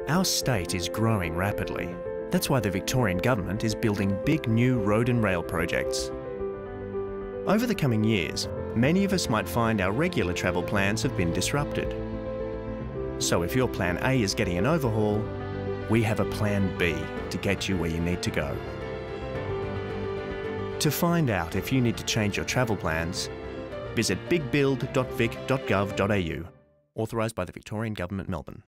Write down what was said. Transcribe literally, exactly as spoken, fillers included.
Our state is growing rapidly. That's why the Victorian Government is building big new road and rail projects. Over the coming years, many of us might find our regular travel plans have been disrupted. So if your plan A is getting an overhaul, we have a plan B to get you where you need to go. To find out if you need to change your travel plans, visit big build dot vic dot gov dot a u, authorised by the Victorian Government, Melbourne.